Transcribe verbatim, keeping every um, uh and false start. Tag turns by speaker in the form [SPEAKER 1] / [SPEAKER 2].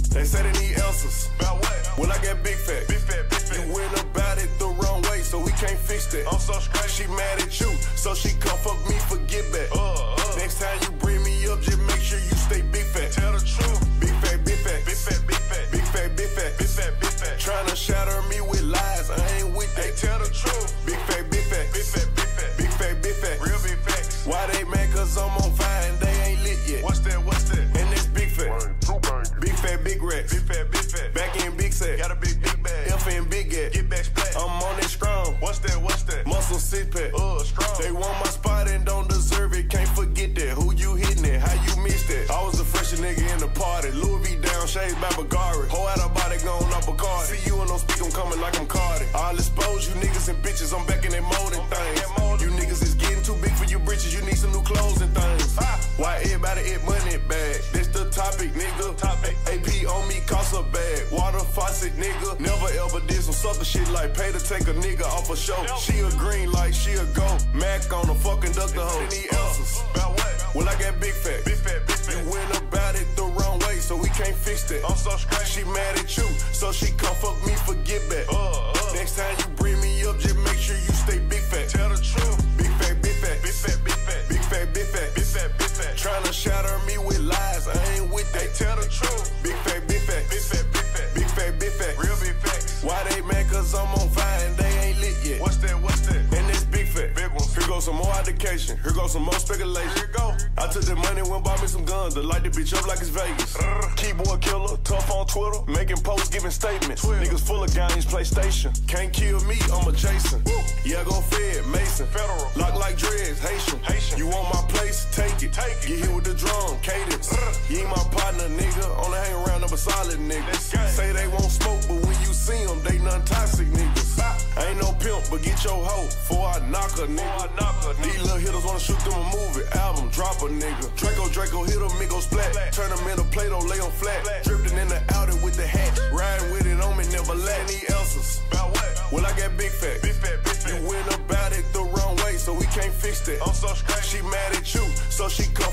[SPEAKER 1] They say they need answers.
[SPEAKER 2] About what?
[SPEAKER 1] Well, I got big fat.
[SPEAKER 2] Big fat, big fat.
[SPEAKER 1] You went about it the wrong way, so we can't fix that.
[SPEAKER 2] I'm so straight.
[SPEAKER 1] She mad at you, so she come fuck me for get back.
[SPEAKER 2] Uh, uh.
[SPEAKER 1] Next time you bring me up, just make sure you stay big fat.
[SPEAKER 2] Tell the truth.
[SPEAKER 1] Big fat, big fat.
[SPEAKER 2] Big fat, big fat.
[SPEAKER 1] Big fat, big fat.
[SPEAKER 2] Big fat, big fat.
[SPEAKER 1] Tryna shatter me with lies, I ain't with that.
[SPEAKER 2] Hey, tell the truth.
[SPEAKER 1] Big fat, big fat.
[SPEAKER 2] Big fat, big fat.
[SPEAKER 1] Big fat, big fat.
[SPEAKER 2] Real big facts.
[SPEAKER 1] Why they mad? Cause I'm on fire and they ain't lit yet.
[SPEAKER 2] What's that? What's that?
[SPEAKER 1] And this big fat. Big fat, big racks.
[SPEAKER 2] Big fat, big fat.
[SPEAKER 1] Back in big sack.
[SPEAKER 2] Got a big, big bag.
[SPEAKER 1] F and big gat.
[SPEAKER 2] Get back splat.
[SPEAKER 1] I'm on it strong.
[SPEAKER 2] What's that? What's that?
[SPEAKER 1] Muscle six pack.
[SPEAKER 2] Uh, strong.
[SPEAKER 1] They want my spot and don't deserve it. Can't forget that. Who you hitting it? How you missed that? I was the freshest nigga in the party. Louis V down, shades by Bagari. Whole out of body going up a card. See you and don't speak, I'm coming like I'm Cardi. I'll expose you niggas and bitches. I'm back in that mold and things. You niggas is getting too big for your britches. You need some new clothes and things. Why everybody eat money bag? That's the topic, nigga.
[SPEAKER 2] Topic.
[SPEAKER 1] A P on me cost a bag. Water faucet, nigga. Never ever did some sucker shit like pay to take a nigga off a show. She a green like she a go. Mac on a fucking duck the hoe. Need answers.
[SPEAKER 2] About what?
[SPEAKER 1] Well, I got big fat.
[SPEAKER 2] Big fat, big fat.
[SPEAKER 1] You went about it the wrong way, so we can't fix that.
[SPEAKER 2] I'm so straight.
[SPEAKER 1] She mad at you, so she come fuck me for get back.
[SPEAKER 2] Uh, uh.
[SPEAKER 1] Next time you bring me up, just make sure you stay big fat.
[SPEAKER 2] Tell the truth.
[SPEAKER 1] Big fat, big fat.
[SPEAKER 2] Big fat, big fat.
[SPEAKER 1] Big fat, big fat.
[SPEAKER 2] Big fat, big fat.
[SPEAKER 1] Tryna shatter me with lies, I ain't with that.
[SPEAKER 2] Hey, tell the truth.
[SPEAKER 1] Big fat, big fat.
[SPEAKER 2] Big fat, big fat.
[SPEAKER 1] Big fat, big fat.
[SPEAKER 2] Real big facts.
[SPEAKER 1] Why they mad? Cause I'm on fire and they ain't lit yet.
[SPEAKER 2] What's that? What's that?
[SPEAKER 1] And this big fat.
[SPEAKER 2] Big ones.
[SPEAKER 1] Here goes some more education. Here goes some more speculation.
[SPEAKER 2] Here you go.
[SPEAKER 1] I took the money, went bought me some guns to light the bitch up like it's Vegas. Keyboard killer, tough on Twitter, making posts, giving statements.
[SPEAKER 2] Twitter.
[SPEAKER 1] Niggas full of games, PlayStation. Can't kill me, I'm a Jason. Yeah, go Fed, Mason.
[SPEAKER 2] Federal.
[SPEAKER 1] Lock like dreads, Haitian.
[SPEAKER 2] Haitian.
[SPEAKER 1] You want my place? Take it.
[SPEAKER 2] Take it.
[SPEAKER 1] Get hit with the drum, cadence. You ain't my partner, nigga. Only hang around up a solid nigga.
[SPEAKER 2] That's gang.
[SPEAKER 1] Say they won't smoke, but when you see them, they non-toxic niggas. I ain't no pimp, but get your hoe before I knock a nigga.
[SPEAKER 2] I knock her, nigga.
[SPEAKER 1] These little hitters wanna shoot them a movie, album, drop a nigga. Draco, Draco, hit him, go splat.
[SPEAKER 2] Flat.
[SPEAKER 1] Turn him into Play-Doh, lay on flat.
[SPEAKER 2] Flat.
[SPEAKER 1] Dripping in the Audi with the hat. Riding with it on me, never lack. Need answers.
[SPEAKER 2] About what?
[SPEAKER 1] Well, I got big fat.
[SPEAKER 2] Big fat, big fat.
[SPEAKER 1] You went about it the wrong way, so we can't fix that.
[SPEAKER 2] I'm so straight.
[SPEAKER 1] She mad at you, so she come